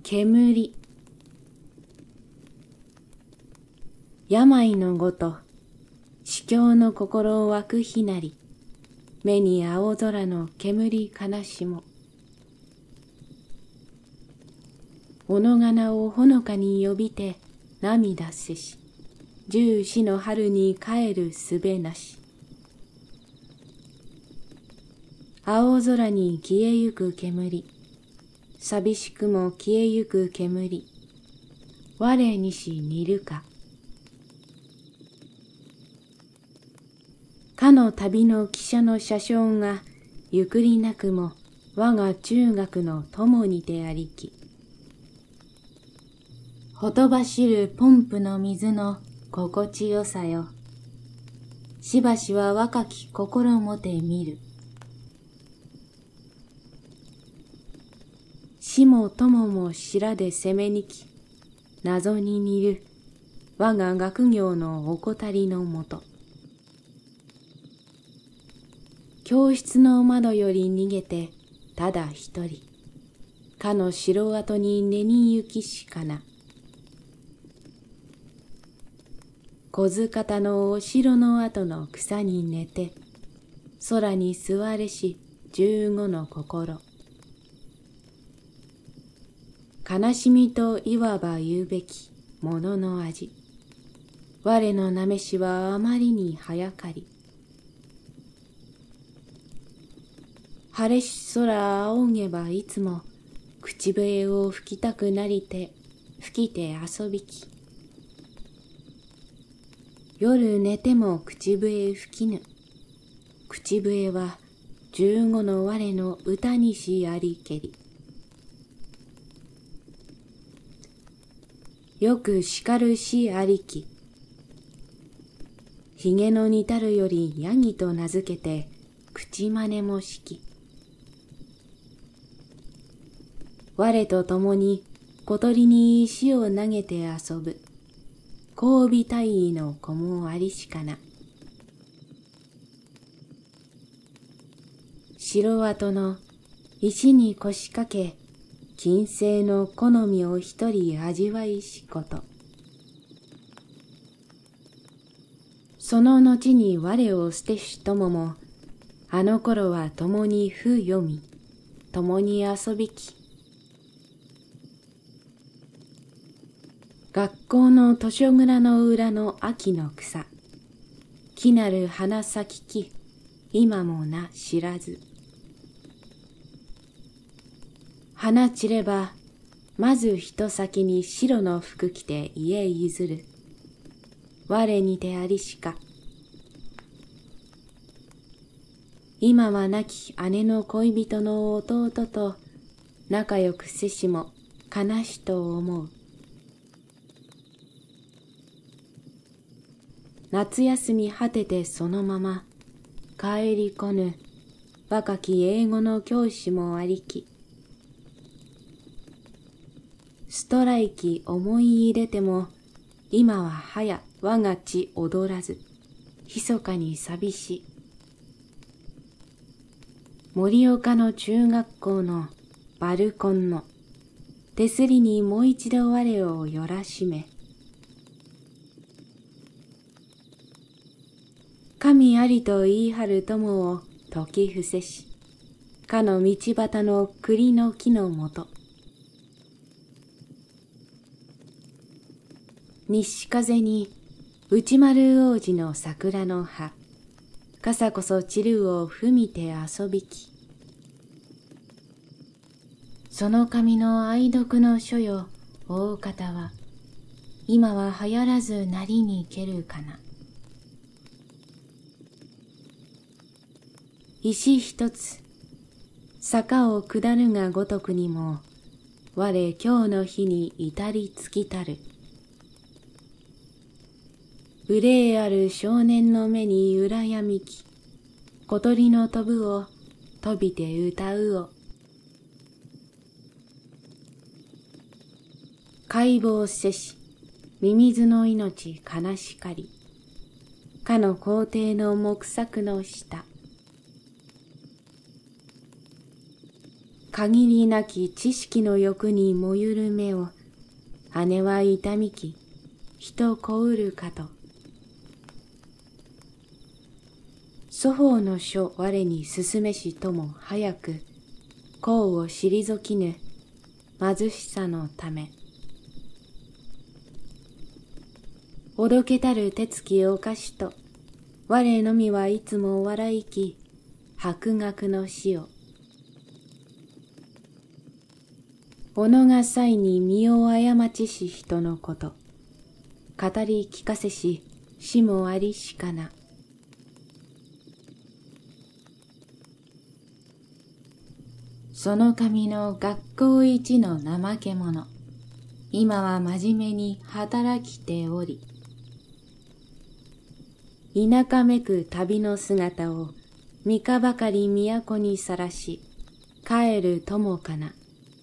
煙。病のごと、死境の心湧くひなり、目に青空の煙悲しも。おのがなをほのかに呼びて涙せし、十四の春に帰るすべなし。青空に消えゆく煙、寂しくも消えゆく煙、我にし似るか。かの旅の汽車の車掌が、ゆくりなくも我が中学の友にてありき。ほとばしるポンプの水の心地よさよ。しばしは若き心もて見る。死も友も白で攻めにき、謎に似る我が学業の怠りのもと。教室の窓より逃げてただ一人、かの城跡に寝に行きしかな。小塚方のお城の跡の草に寝て、空に座れし15の心。悲しみといわば言うべきものの味。我のなめしはあまりに早かり。晴れし空仰げばいつも、口笛を吹きたくなりて、吹きて遊びき。夜寝ても口笛吹きぬ。口笛は15の我の歌にしありけり。よく叱るしありき。ひげの似たるよりヤギと名付けて、口真似もしき。我と共に小鳥に石を投げて遊ぶ、交尾大尉の子もありしかな。城跡の石に腰掛け、金星の好みを一人味わいしこと。その後に我を捨てし友も、あの頃は共に譜読み、共に遊びき。学校の図書蔵の裏の秋の草、木なる花咲き今もな知らず。花散れば、まず人先に白の服着て家譲る。我にてありしか。今は亡き姉の恋人の弟と仲良くせしも悲しと思う。夏休み果ててそのまま帰りこぬ若き英語の教師もありき。ストライキ思い入れても今ははや我が血踊らず密かに寂し。盛岡の中学校のバルコンの手すりにもう一度我をよらしめ。神ありと言い張る友を説き伏せし、かの道端の栗の木のもと。西風に内丸王子の桜の葉、傘こそ散るを踏みて遊びき。その紙の愛読の書よ、大方は、今は流行らずなりにけるかな。石一つ、坂を下るがごとくにも、我今日の日に至り尽きたる。憂いある少年の目に羨みき、小鳥の飛ぶを飛びて歌うを。解剖せし、ミミズの命悲しかり、かの皇帝の木柵の下。 限りなき知識の欲にもゆる目を、姉は痛みき、人こうるかと。祖法の書我に進めしとも早く、功を退きぬ、貧しさのため。おどけたる手つきおかしと、我のみはいつも笑いき、博学の死を。おのが際に身を過ちし人のこと、語り聞かせし死もありしかな。その神の学校一の怠け者、今は真面目に働きており、田舎めく旅の姿を三日ばかり都にさらし、帰る友かな。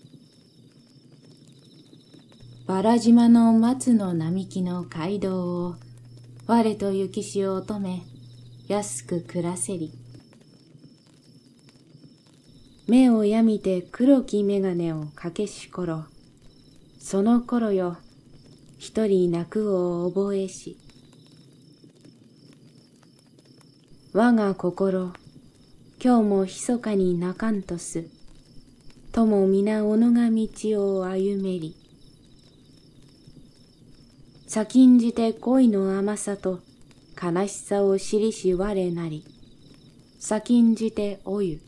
バラ島の松の並木の街道を、我と雪し乙女、安く暮らせり。目をやみて黒き眼鏡をかけし頃、その頃よ、一人泣くを覚えし。我が心、今日も密かに泣かんとす。とも皆おのが道を歩めり。先んじて恋の甘さと悲しさを知りし我なり。先んじておゆ。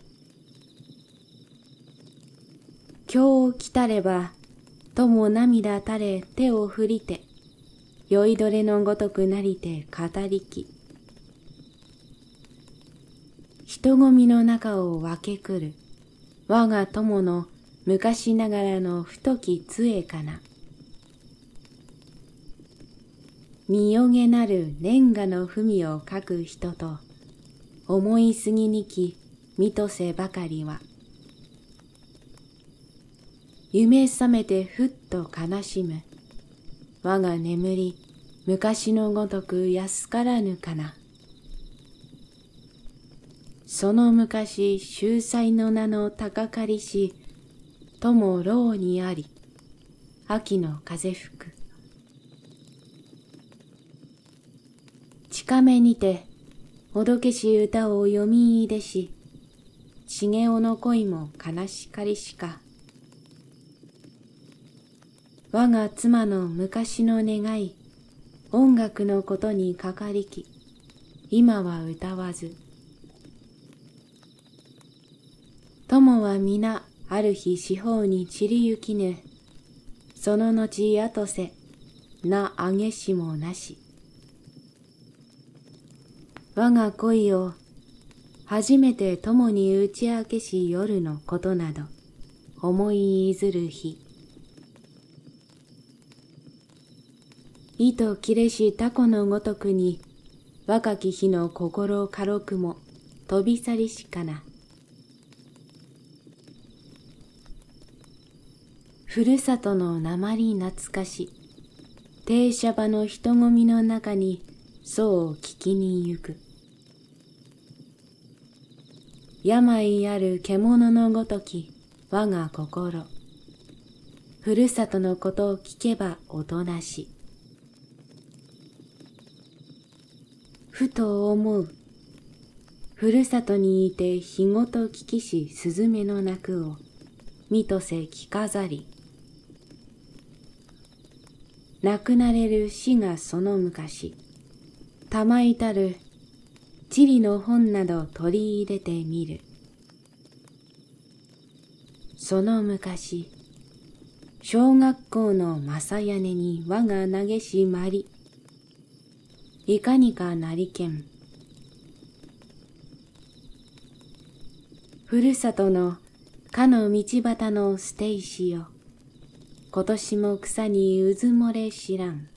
今日来たれば、とも涙垂れ手を振りて、酔いどれのごとくなりて語りき。人混みの中を分けくる、我が友の昔ながらの太き杖かな。見よげなる年賀の文を書く人と、思いすぎにき見とせばかりは。夢覚めてふっと悲しむ。我が眠り、昔のごとく安からぬかな。その昔、秀才の名の高かりし、とも牢にあり、秋の風吹く。近めにて、おどけし歌を読み入れし、茂雄の恋も悲しかりしか。我が妻の昔の願い、音楽のことにかかりき、今は歌わず。友は皆ある日四方に散りゆきぬ、その後後せ、なあげしもなし。我が恋を初めて友に打ち明けし夜のことなど、思いいずる日。糸切れしタコのごとくに、若き日の心軽くも飛び去りしかな。ふるさとのなまり懐かし、停車場の人混みの中に、そう聞きに行く。病ある獣のごとき、我が心。ふるさとのことを聞けばおとなし。ふと思う。ふるさとにいて日ごと聞きしすずめの鳴くを、見とせ聞かざり。亡くなれる死がその昔、たまいたる地理の本など取り入れてみる。その昔、小学校の正屋根に我が投げしまり、いかにかなりけん。ふるさとのかの道端の捨て石よ、今年も草にうずもれ知らん。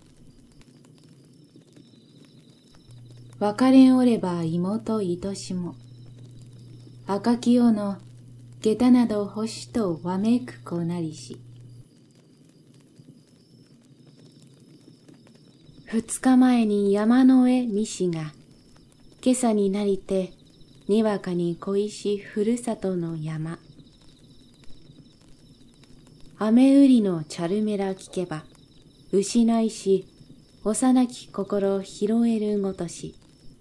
別れおれば妹愛しも、赤き世の下駄など星とわめく子なりし。2日前に山の上みしが、今朝になりてにわかに恋しふるさとの山。 雨降りのチャルメラ聞けば、失いし、幼き心拾えるごとし。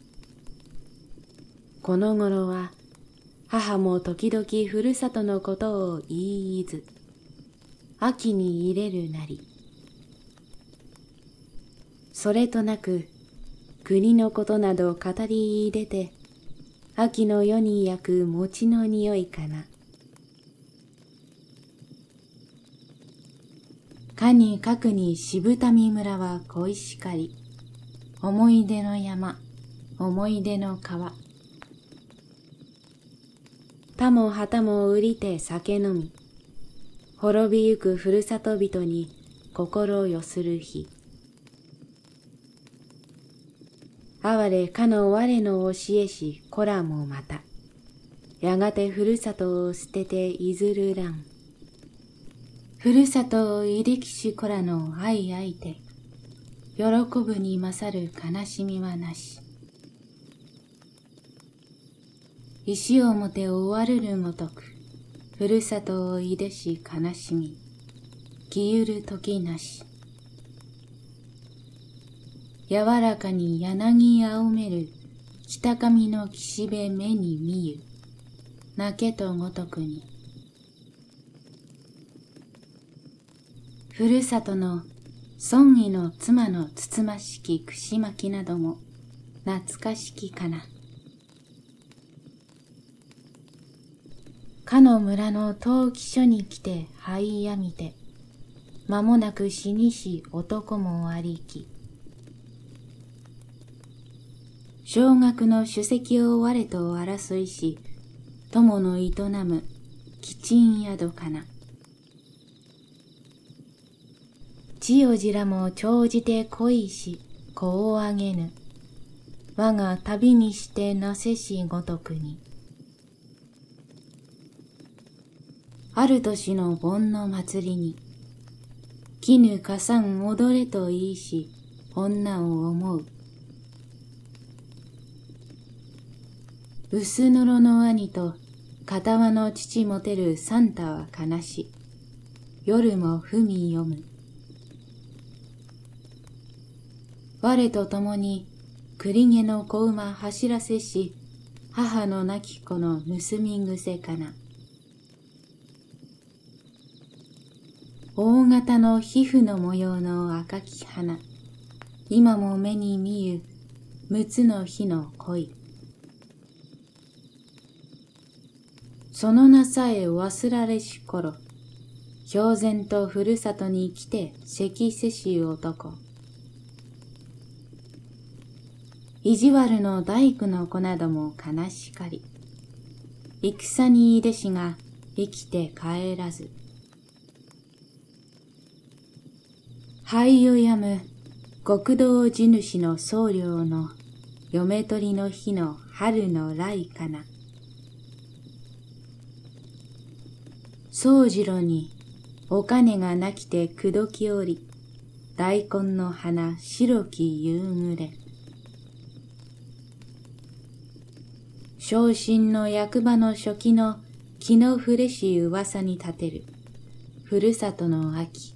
この頃は、母も時々ふるさとのことを言いず、秋に入れるなり。それとなく、国のことなど語り入れて、秋の夜に焼く餅の匂いかな。かにかくに渋民村は恋しかり、思い出の山、思い出の川。田も旗も売りて酒飲み、滅びゆくふるさと人に心よする日。哀れかの我の教えし子らもまた、やがてふるさとを捨てていずるらん。ふるさとをいできし子らの愛あいて、喜ぶに勝る悲しみはなし。石をもて終わるるごとく、ふるさとをいでし悲しみ、消ゆる時なし。柔らかに柳青める北上の岸辺目に見ゆ、泣けとごとくに。ふるさとの孫意の妻のつつましき串巻きなども懐かしきかな。かの村の陶器所に来て這いやみて、間もなく死にし男もありき。小学の首席を我と争いし、友の営む吉ん宿かな。千代じも長じて恋し、子をあげぬ。我が旅にしてなせしごとくに。ある年の盆の祭りに、絹かさん踊れと言いし、女を思う。薄のろの兄と片輪の父もてるサンタは悲し、夜も文読む。我と共に栗毛の子馬走らせし、母の亡き子の盗み癖かな。大型の皮膚の模様の赤き花、今も目に見ゆ六つの日の恋。その名さえ忘られし頃、標然とふるさとに来て関せし男。意地悪の大工の子なども悲しかり、戦にいでしが生きて帰らず。灰をやむ極道地主の僧侶の嫁取りの日の春の来かな。宗次郎にお金がなきて口説きおり、大根の花白き夕暮れ。昇進の役場の初期の気の触れし噂に立てるふるさとの秋。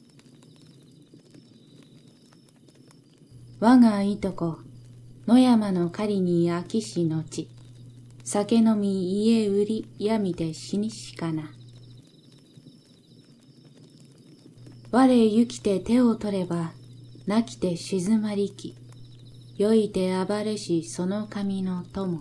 我がいとこ野山の狩りに飽きしのち、酒飲み家売り闇で死にしかな。我行きて手を取れば泣きて静まりき、酔いて暴れしその神の友。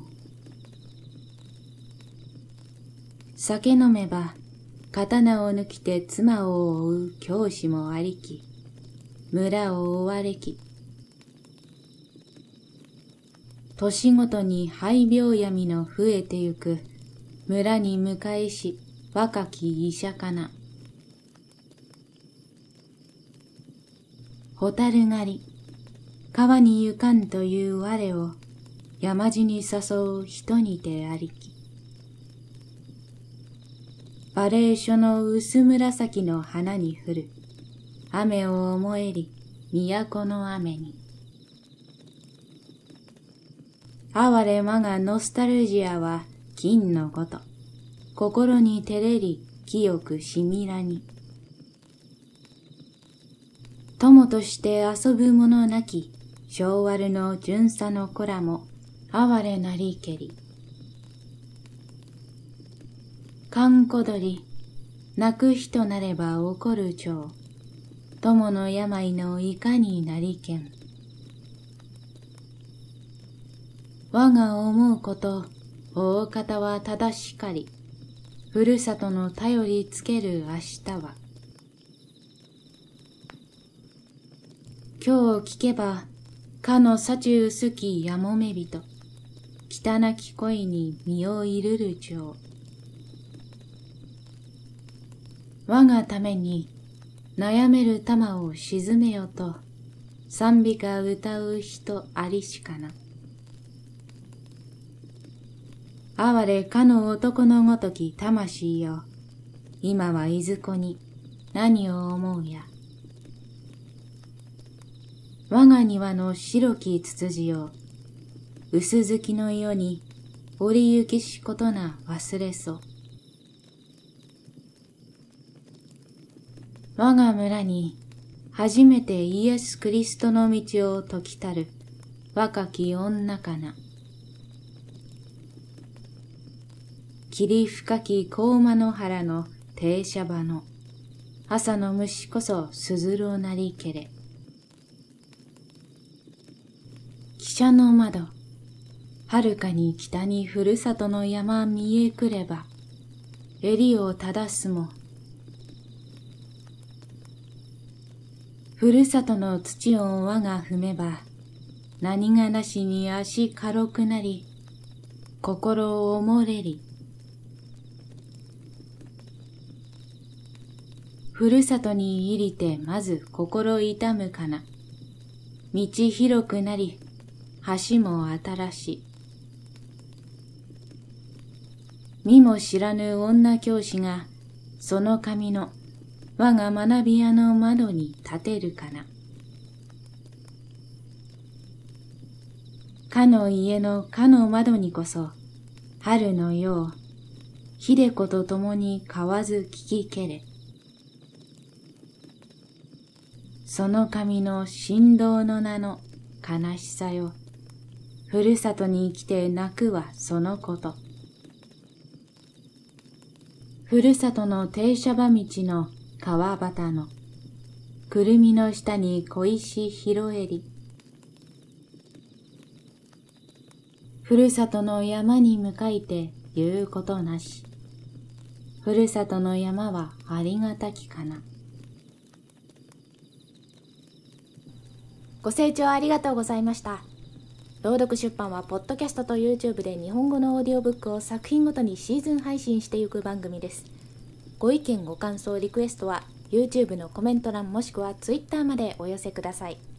酒飲めば刀を抜きて妻を追う教師もありき、村を追われき。年ごとに肺病闇の増えてゆく村に迎えし若き医者かな。蛍狩り、川に行かんという我を山地に誘う人にてありき。馬鈴書の薄紫の花に降る雨を思えり都の雨に。哀れ我がノスタルジアは金のこと、心に照れり清くしみらに。 友として遊ぶ者なき、性悪の巡査の子らも、哀れなりけり。閑古鳥、泣く人なれば怒る蝶、友の病のいかになりけん。我が思うこと、大方は正しかり、ふるさとの頼りつける明日は。今日聞けば、かの幸薄きやもめ人、汚き恋に身をいるる蝶。我がために悩める玉を沈めよと、賛美歌歌う人ありしかな。哀れかの男のごとき魂よ、今はいずこに何を思うや。我が庭の白きつつじよ、薄月の世に折り行きしことな忘れそ。我が村に初めてイエス・クリストの道を説きたる若き女かな。霧深き高馬の原の停車場の朝の虫こそすずろなりけれ。汽車の窓、はるかに北にふるさとの山見えくれば、襟を正すも、ふるさとの土を我が踏めば、何がなしに足軽くなり、心をもれり。ふるさとに入りてまず心痛むかな。道広くなり、橋も新し。見も知らぬ女教師が、その髪の我が学び屋の窓に立てるかな。かの家のかの窓にこそ、春のよう、秀子と共に買わず聞きけれ。その髪の振動の名の悲しさよ。ふるさとに来て泣くはそのこと。ふるさとの停車場道の川端のくるみの下に小石拾えり。ふるさとの山に向かいて言うことなし。ふるさとの山はありがたきかな。 ご清聴ありがとうございました。朗読出版はポッドキャストと YouTube で日本語のオーディオブックを作品ごとにシーズン配信していく番組です。ご意見ご感想リクエストは YouTube のコメント欄もしくは Twitter までお寄せください。